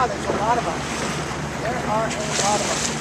Wow, there's a lot of them. There are a lot of them.